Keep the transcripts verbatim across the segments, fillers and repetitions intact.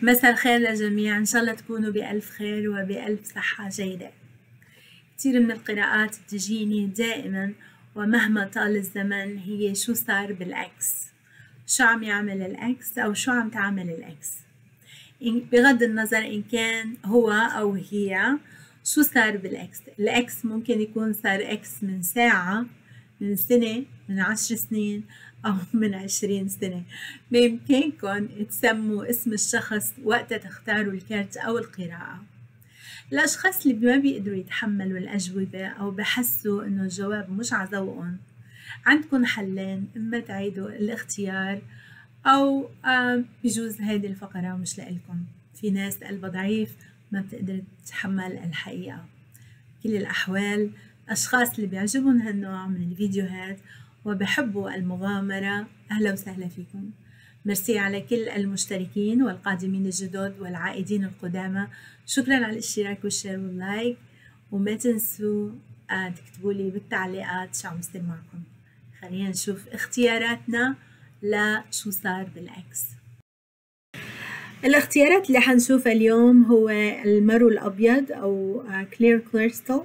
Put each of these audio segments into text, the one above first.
مساء الخير للجميع، إن شاء الله تكونوا بألف خير وبألف صحة جيدة. كثير من القراءات بتجيني دائما ومهما طال الزمن هي شو صار بالأكس، شو عم يعمل الأكس أو شو عم تعمل الأكس، بغض النظر إن كان هو أو هي شو صار بالأكس. الأكس ممكن يكون صار أكس من ساعة، من سنة، من عشر سنين، أو من عشرين سنة. بإمكانكم تسموا اسم الشخص وقت تختاروا الكارت أو القراءة. الأشخاص اللي ما بيقدروا يتحملوا الأجوبة أو بحسوا إنه الجواب مش عذوقهم، عندكم حلين: إما تعيدوا الاختيار أو بجوز هيدي الفقرة مش لإلكم. في ناس قلبها ضعيف ما بتقدر تتحمل الحقيقة. كل الأحوال الأشخاص اللي بيعجبهم هالنوع من الفيديوهات وبحبوا المغامرة، أهلا وسهلا فيكم. ميرسي على كل المشتركين والقادمين الجدد والعائدين القدامى. شكرا على الاشتراك والشير واللايك، وما تنسوا تكتبوا لي بالتعليقات شو عم يصير معكم. خلينا نشوف اختياراتنا لشو صار بالأكس. الاختيارات اللي حنشوفها اليوم هو المرو الأبيض أو كلير كريستال،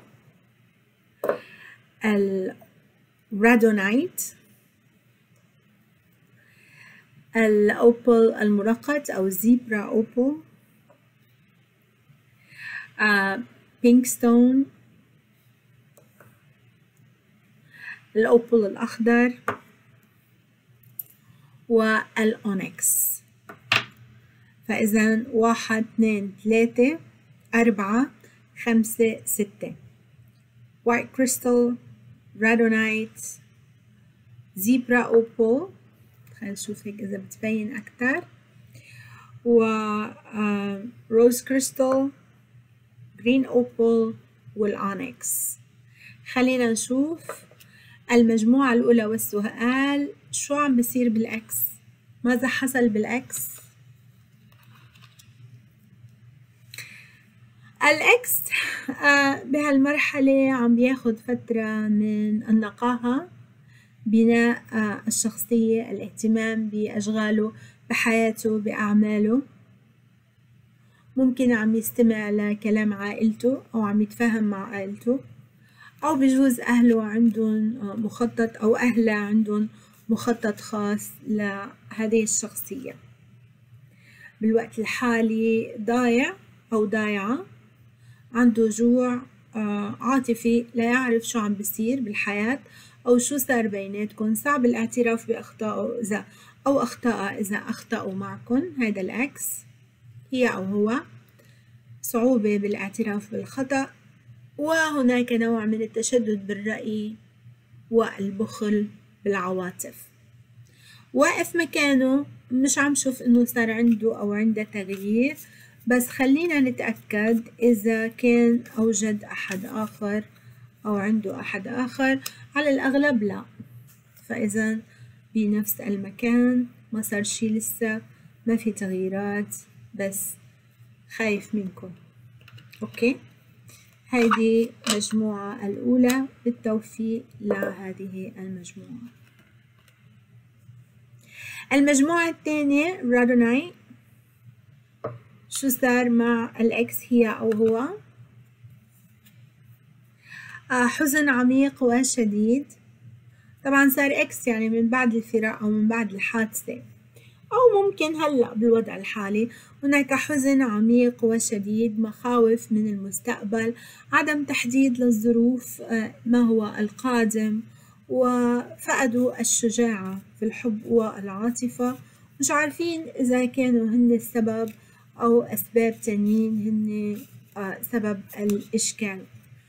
الرادونايت، الأوبل المرقط أو زيبرا أوبل، بينك ستون، الأوبل الأخضر، والأونكس. فإذا واحد اثنين ثلاثة أربعة خمسة ستة: وايت كريستال، رادونايت، زيبرا أوبل، خلينا نشوف هيك إذا بتبين أكتر، و روز كريستال، جرين أوبل، والأونكس. خلينا نشوف المجموعة الأولى والسؤال: شو عم بصير بالأكس؟ ماذا حصل بالأكس؟ الأكس بهالمرحلة عم بياخد فترة من النقاهة، بناء الشخصية، الاهتمام بأشغاله، بحياته، بأعماله. ممكن عم يستمع لكلام عائلته أو عم يتفاهم مع عائلته، أو بجوز أهله عندهم مخطط أو أهله عندهم مخطط خاص لهذه الشخصية. بالوقت الحالي ضايع أو ضايعة، عنده جوع عاطفي، لا يعرف شو عم بيصير بالحياة أو شو صار بيناتكم. صعب الاعتراف بأخطائه إذا أو أخطاء إذا أخطأوا معكم. هذا العكس، هي أو هو، صعوبة بالاعتراف بالخطأ، وهناك نوع من التشدد بالرأي والبخل بالعواطف. واقف مكانه، مش عم شوف إنه صار عنده أو عنده تغيير، بس خلينا نتأكد إذا كان أوجد أحد آخر أو عنده أحد آخر. على الأغلب لا، فإذا بنفس المكان، ما صار شي لسه، ما في تغييرات، بس خايف منكم. أوكي، هيدي المجموعة الأولى. بالتوفيق لهذه المجموعة. المجموعة الثانية رادونايت، شو صار مع الأكس هي أو هو؟ آه حزن عميق وشديد. طبعا صار إكس يعني من بعد الفراق أو من بعد الحادثة، أو ممكن هلأ بالوضع الحالي. هناك حزن عميق وشديد، مخاوف من المستقبل، عدم تحديد للظروف ما هو القادم، وفقدوا الشجاعة في الحب والعاطفة. مش عارفين إذا كانوا هن السبب أو أسباب تانيين هن سبب الإشكال.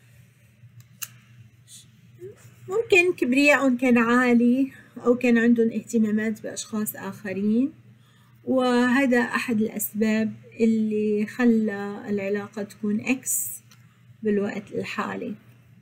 ممكن كبرياء كان عالي أو كان عندهم اهتمامات بأشخاص آخرين، وهذا أحد الأسباب اللي خلى العلاقة تكون إكس بالوقت الحالي.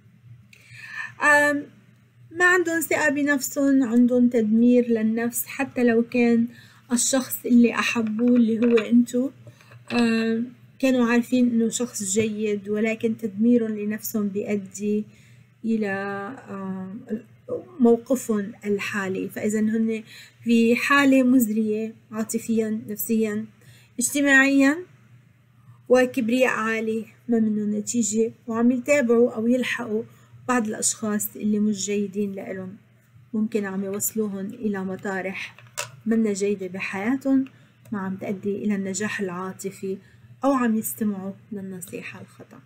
ما عندهم ثقة بنفسهم، عندهم تدمير للنفس، حتى لو كان الشخص اللي أحبوه اللي هو أنتو كانوا عارفين إنه شخص جيد، ولكن تدميرهم لنفسهم بيؤدي إلى موقفهم الحالي. فإذا هن في حالة مزرية عاطفيا نفسيا، اجتماعيا وكبرياء عالي ما منه نتيجة، وعم يتابعوا أو يلحقوا بعض الأشخاص اللي مش جيدين لإلهم، ممكن عم يوصلوهم إلى مطارح منا جيدة بحياتهم، ما عم تؤدي إلى النجاح العاطفي، أو عم يستمعوا للنصيحة الخطأ.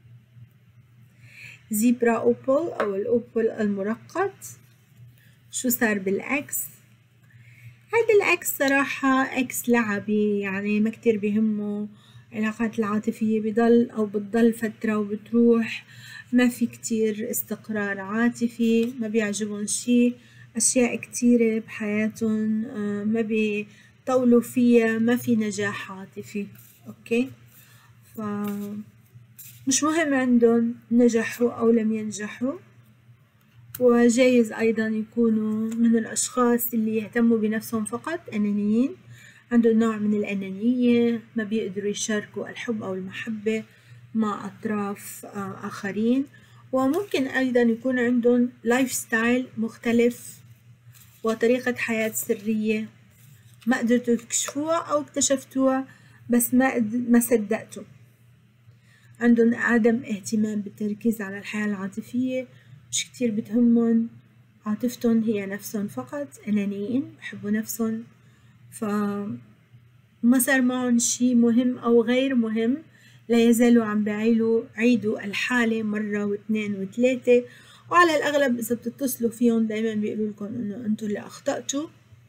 زيبرا أوبل أو الأوبل المرقط، شو صار بالأكس؟ هذا الأكس صراحة أكس لعبي، يعني ما كتير بيهمه العلاقات العاطفية، بضل أو بتضل فترة وبتروح، ما في كتير استقرار عاطفي، ما بيعجبهم شي، أشياء كتيرة بحياتهم ما بيطولوا فيها، ما في نجاح عاطفي. أوكي، ف مش مهم عندهم نجحوا أو لم ينجحوا، وجايز أيضا يكونوا من الأشخاص اللي يهتموا بنفسهم فقط، أنانيين، عندهم نوع من الأنانية، ما بيقدروا يشاركوا الحب أو المحبة مع أطراف آخرين، وممكن أيضا يكون عندهم لايف ستايل مختلف وطريقة حياة سرية ما قدرتوا تكشفوها أو اكتشفتوها بس ما ما صدقتوا. عندهم عدم اهتمام بالتركيز على الحياة العاطفية، مش كتير بتهمهم عاطفتهم هي نفسهم فقط، أنانيين بحبوا نفسهم، فما صار معهم شي مهم أو غير مهم، لا يزالوا عم بعيلوا عيدوا الحالة مرة واثنين وثلاثة، وعلى الأغلب إذا بتتصلوا فيهم دايما بيقولوا لكم إنه أنتوا اللي أخطأتوا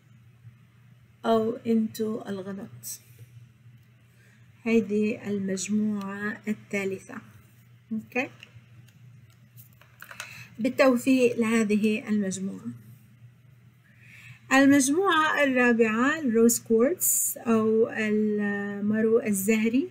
أو أنتوا الغلط. هذه المجموعة الثالثة. أوكي، بالتوفيق لهذه المجموعة. المجموعة الرابعة الروز كورتس أو المرو الزهري.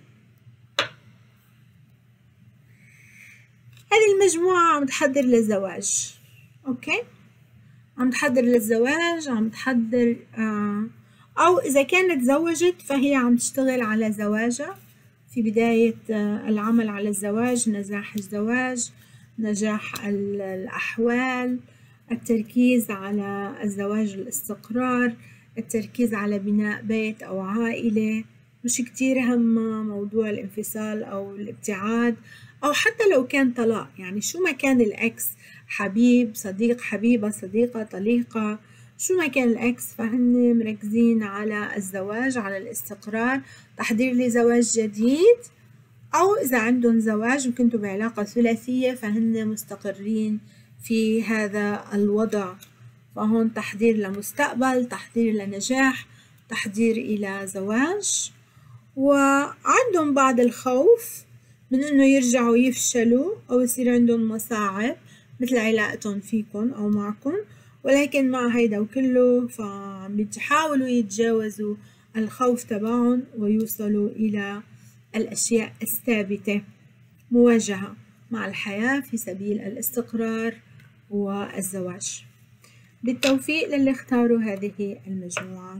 هذه المجموعة عم تحضر للزواج. أوكي، عم تحضر للزواج، عم تحضر آه أو إذا كانت تزوجت فهي عم تشتغل على زواجها، في بداية آه العمل على الزواج، نجاح الزواج، نجاح الأحوال، التركيز على الزواج، الاستقرار، التركيز على بناء بيت أو عائلة، مش كتير هم موضوع الانفصال أو الابتعاد أو حتى لو كان طلاق، يعني شو ما كان الأكس، حبيب، صديق، حبيبة، صديقة، طليقة، شو ما كان الأكس فهن مركزين على الزواج، على الاستقرار، تحضير لزواج جديد، أو إذا عندهم زواج وكنتوا بعلاقة ثلاثية فهن مستقرين في هذا الوضع، فهون تحضير لمستقبل، تحضير لنجاح، تحضير إلى زواج، وعندهم بعض الخوف من إنه يرجعوا يفشلوا أو يصير عندهم مصاعب مثل علاقتهم فيكم أو معكم، ولكن مع هيدا وكله فعم بيحاولوا يتجاوزوا الخوف تبعهم ويوصلوا إلى الأشياء الثابتة، مواجهة مع الحياة في سبيل الاستقرار والزواج. بالتوفيق للي اختاروا هذه المجموعة.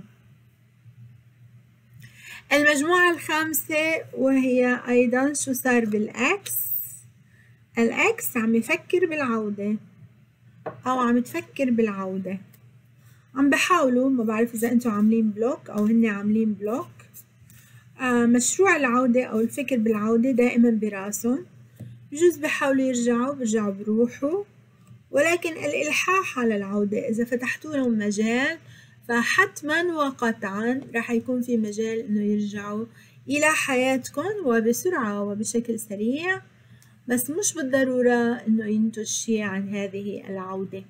المجموعة الخامسة وهي أيضا شو صار بالأكس. الأكس عم يفكر بالعودة أو عم تفكر بالعودة، عم بحاولوا، ما بعرف إذا أنتوا عاملين بلوك أو هن عاملين بلوك، آه مشروع العودة أو الفكر بالعودة دائما براسهم، بجوز بحاولوا يرجعوا برجعوا بروحوا، ولكن الإلحاح على العودة إذا فتحتوا لهم مجال فحتما وقطعا رح يكون في مجال إنه يرجعوا إلى حياتكم وبسرعة وبشكل سريع، بس مش بالضرورة إنه ينتج شيء عن هذه العودة.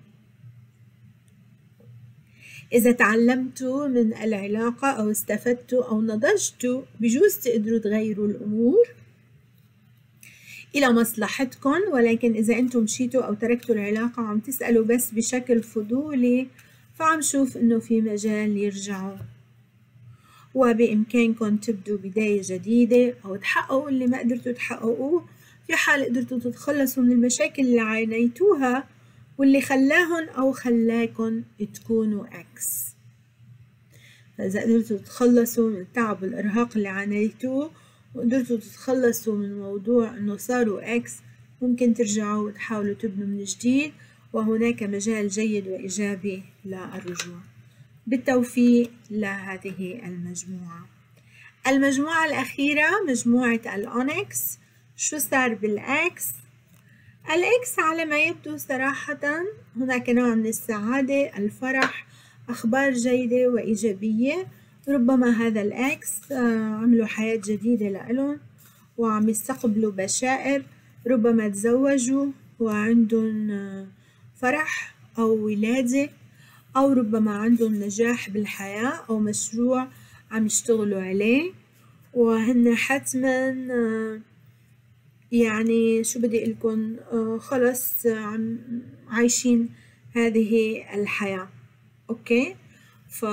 إذا تعلمتوا من العلاقة أو استفدتوا أو نضجتوا بجوز تقدروا تغيروا الأمور إلى مصلحتكم، ولكن إذا أنتم مشيتوا أو تركتوا العلاقة وعم تسألوا بس بشكل فضولي فعم شوف إنه في مجال يرجعوا، وبإمكانكم تبدوا بداية جديدة أو تحققوا اللي ما قدرتوا تحققوه، في حال قدرتوا تتخلصوا من المشاكل اللي عانيتوها واللي خلاهن أو خلاكن تكونوا أكس. فإذا قدرتوا تتخلصوا من التعب والإرهاق اللي عانيتوه وقدرتوا تتخلصوا من موضوع إنه صاروا أكس، ممكن ترجعوا وتحاولوا تبنوا من جديد، وهناك مجال جيد وإيجابي للرجوع. بالتوفيق لهذه المجموعة. المجموعة الأخيرة مجموعة الأونكس. شو صار بالإكس؟ الإكس على ما يبدو صراحة هناك نوع من السعادة، الفرح، أخبار جيدة وإيجابية. ربما هذا الإكس عملوا حياة جديدة لإلهم وعم يستقبلوا بشائر، ربما تزوجوا وعندهم فرح أو ولادة، أو ربما عندهم نجاح بالحياة أو مشروع عم يشتغلوا عليه، وهن حتما يعني شو بدي أقولكن خلص عم عايشين هذه الحياة. أوكي، ف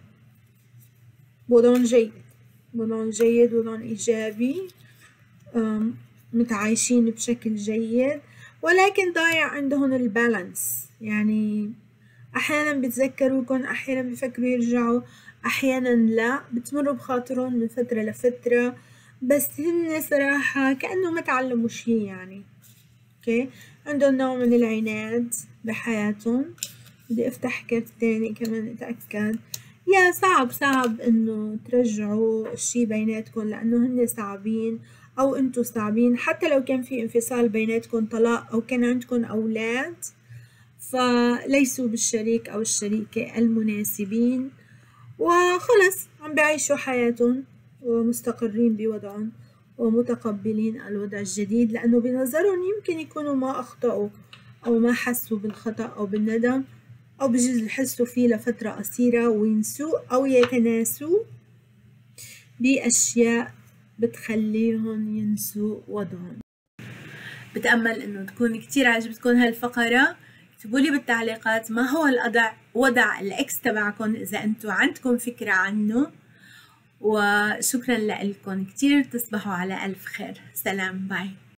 وضعهم جيد، وضعهم جيد، وضعهم إيجابي، متعايشين بشكل جيد، ولكن ضايع عندهم البالانس. يعني أحيانا بتذكروكن، أحيانا بفكروا يرجعوا، أحيانا لا، بتمروا بخاطرهم من فترة لفترة، بس هن صراحة كأنه ما تعلموا شي يعني. أوكي، عندهم نوع من العناد بحياتهم. بدي أفتح كارت تاني كمان أتأكد. يا صعب صعب إنه ترجعوا الشي بيناتكم، لأنه هن صعبين أو أنتوا صعبين، حتى لو كان في انفصال بيناتكم، طلاق، أو كان عندكم أولاد، فليسوا بالشريك أو الشريكة المناسبين، وخلص عم بعيشوا حياتهم ومستقرين بوضعهم ومتقبلين الوضع الجديد، لأنه بنظرهم يمكن يكونوا ما أخطأوا أو ما حسوا بالخطأ أو بالندم، أو بجوز يحسوا فيه لفترة قصيرة وينسوه أو يتناسوا بأشياء بتخليهم ينسوا وضعهم. بتأمل إنه تكون كتير عجبتكم هالفقرة. اكتبوا لي بالتعليقات ما هو الوضع وضع الإكس تبعكم إذا أنتوا عندكم فكرة عنه، وشكرا لكم كتير. تصبحوا على ألف خير. سلام، باي.